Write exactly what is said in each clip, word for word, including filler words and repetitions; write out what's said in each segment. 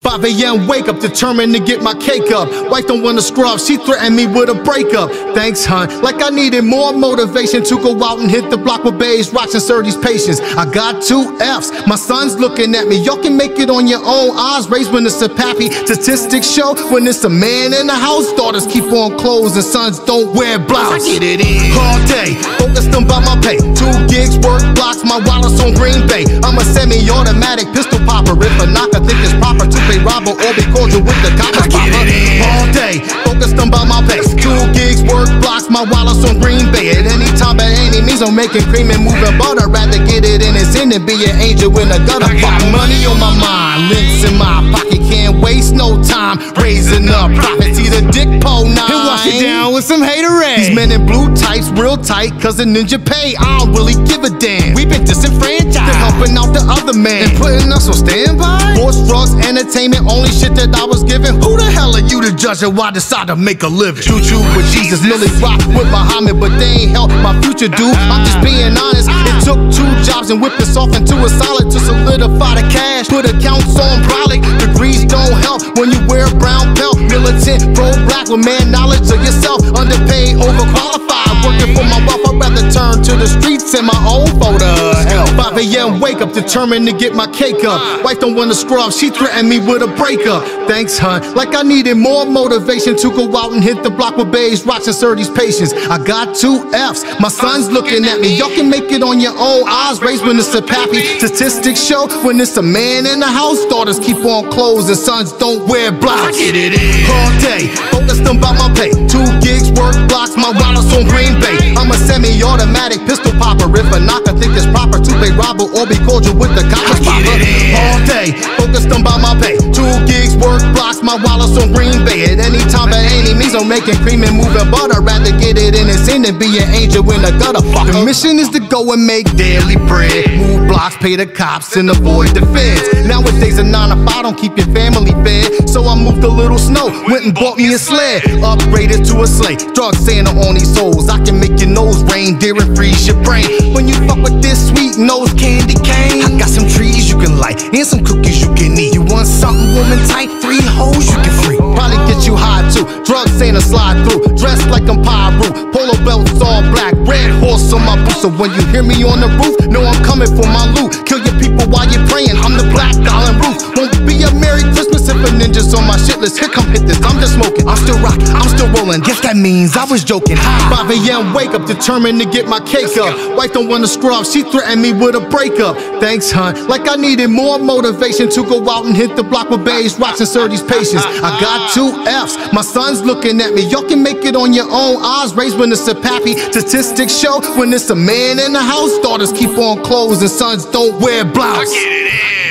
five A M wake up, determined to get my cake up. Wife don't wanna scrub, she threatened me with a breakup. Thanks, hun, like I needed more motivation to go out and hit the block with bays, rocks and Surdy's patience. I got two F's, my son's looking at me. Y'all can make it on your own. Eyes raised when it's a pappy. Statistics show when it's a man in the house, daughters keep on clothes and sons don't wear blouse. I get it in all day, focused on by my pay. Two gigs, work blocks, my wallet's on Green Bay. I'm a semi-automatic pistol popper. If a knock, I think it's proper to pay robber or be cordial with the coppers popper. All day, focused on by my pay. Two gigs, work blocks, my wallet's on Green Bay. At any time, by any means, I'm making cream and moving butter. Rather get it in its in than be an angel in a gutter. Got money on my mind, links in my pocket, can't waste no time raising up profits. Either dick pole nine and wash it down with some haterade. These men in blue tights, real tight, cause the ninja pay. I don't really give a damn. We been disenfranchised. They're helping out the other man and putting us on standby. Horse drugs, entertainment, only shit that I was given. Who the hell are you to judge and why I decide to make a living? Choo choo with Jesus, Millie rock with Muhammad, but they ain't help my future, dude. I'm just being honest. It took two jobs and whipped us off into a solid to solidify the cash. Put accounts on brolic. Degrees don't help when you wear a brown belt. Militant, pro-black with man knowledge of yourself. Underpaid, overqualified, working for my wealth. I'd rather turn to the streets and my own photo help. five A M wake up, determined to get my cake up. Wife don't wanna scrub, she threatened me with a breakup. Thanks, hun, like I needed more motivation to go out and hit the block with bays, rocks and Surdy's patience. I got two F's, my son's looking at me. Y'all can make it on your own. Eyes raised when it's a pappy. Statistics show when it's a man in the house, daughters keep on clothes and sons don't wear blouse. I get it in all day, focused on by my pay. Two gigs, work blocks, my wallet's on Green Bay. I'm a semi-automatic pistol popper. If a knock, I think it's proper to pay robber or be cordial with the coppers popper. All day, focused on by my pay. Two gigs, work blocks, my wallet's on Green Bay. At any time, by any means, I'm making cream and moving butter. Rather get it in its in than be an angel in a gutter. The mission is to go and make daily bread. Move blocks, pay the cops, and avoid the feds. Nowadays, a nine to five don't keep your family fed. So I moved a little snow, went and bought me a sled. Upgraded to a sleigh, drug Santa on these souls. I can make your nose reindeer and freeze your brain. When you fuck with this sweet nose candy cane, I got some trees you can light and some cookies you can eat. You want something woman tight? Three hoes you can free. Probably get you high too. Drug Santa slide through, dressed like I'm Pyru. Polo belts all black, red horse on my boots. So when you hear me on the roof, know I'm coming for my loot. Kill your people while you're praying. I'm the Black Island Roof. Won't be a Merry Christmas if a ninja's on my shit list. Here come hit this. I'm just smoking. I'm still rocking. I'm still rolling. Guess that means I was joking. five A M wake up, determined to get my cake up. Wife don't wanna scrub, she threatened me with a breakup. Thanks, hun, like I needed more motivation to go out and hit the block with bays, rocks and Surdy's patience. I got two F's, my son's looking at me. Y'all can make it on your own. Eyes raised when it's a pappy. Statistics show when it's a man in the house, daughters keep on clothes and sons don't wear blouse. I get it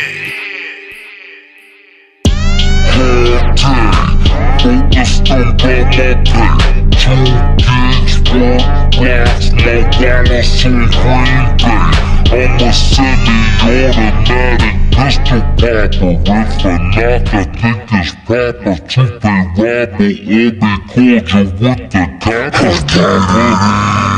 in. Focused on by my pay. Two gigs, work blocks, my wallet's on Green Bay. I'm a semi-automatic pistol popper. If a knock, I think it's proper to pay robber or be cordial with the coppers.